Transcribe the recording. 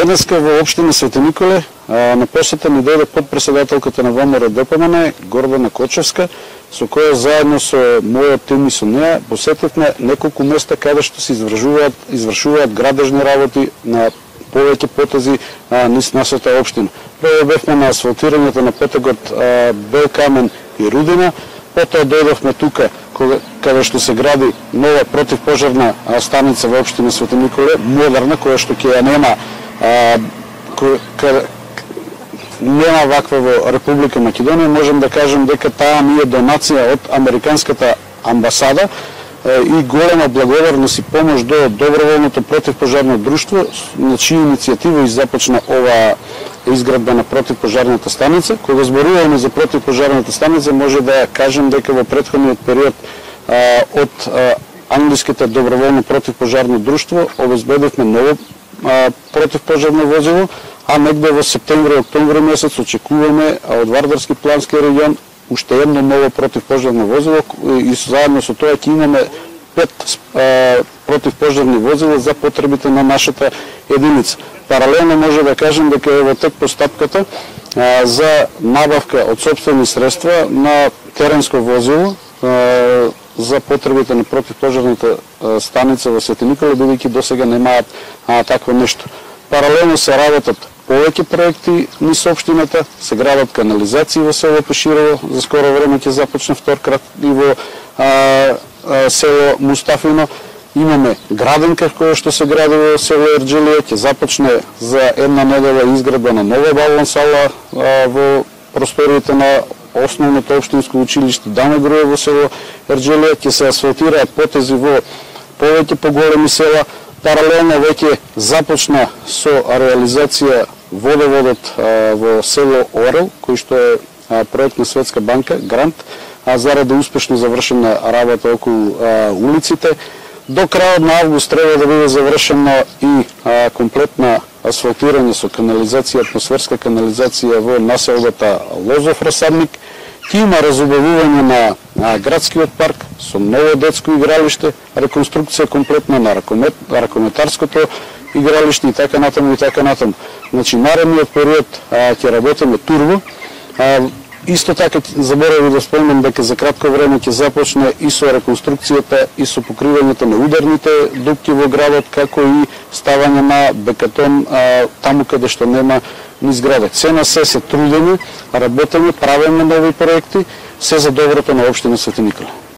Денеска во општина Свети Николе на посета ни дојде подпредседателката на ВМРО ДПМН Гордана Кочевска, со која заедно со мојот тим и со неа посетивме неколку места каде што се извршуваат градежни работи на повеќе потези низ нашата општина. Прво бевме на асфалтирањето на петегот Белкамен и Рудина, потоа дојдовме тука каде што се гради нова противпожарна станица во општина Свети Николе, модерна, која што ќе ја нема нема ваква во Република Македонија. Можем да кажем дека таа ми е донација од Американската амбасада и голема благодарност и помош до доброволното противпожарно друштво, на чија иницијатива започна ова изградба на противпожарната станица. Кога зборуваме за противпожарната станица, може да кажем дека во претходниот период од англиските доброволно противпожарно друштво обезбедивме ново противпожарно возило, а негде во септември-октомври месец очекуваме од Вардарски плански регион уште едно ново противпожарно возило и заедно со тоа ќе имаме 5 противпожарни возила за потребите на нашата единица. Паралелно може да кажем дека е во тек постапката за набавка од сопствени средства на теренско возило за потребите на противпожарната станица во Свети Николе, бидејќи досега немаат такво нешто. Паралелно се работат повеќе проекти низ општината, се градат канализации во село Пеширово, за скоро време ќе започне втор крак и во село Мустафино. Имаме граденка која што се гради во село Ерџелија, ќе започне за една недела изградба на нова балон сала во просториите на основното општинско училиште Даме Груе во село Ерџелија, ќе се асфалтираат потези во повеќе поголеми села. Паралелно веќе започна со реализација водоводот во село Орел, кој што е проект на Светска банка, грант, заради успешно завршена работа околу улиците. До крајот на август треба да биде завршено и комплетна асфалтирање со канализација, атмосферска канализација во населбата Лозов Расадник. Ќе има разубавување на градскиот парк со ново детско игралиште, реконструкција комплетна на ракометарското игралиште и така натаму и така натаму. Значи, наредниот период ќе работиме турбо. Исто така заборавив да спомнам дека за кратко време ќе започне и со реконструкцијата и со покривањето на ударните дупки во градот, како и ставање на бекатон таму каде што нема ни зграда. Се на се трудиме, работиме, правиме нови проекти, се за доброто на општина Свети Николе.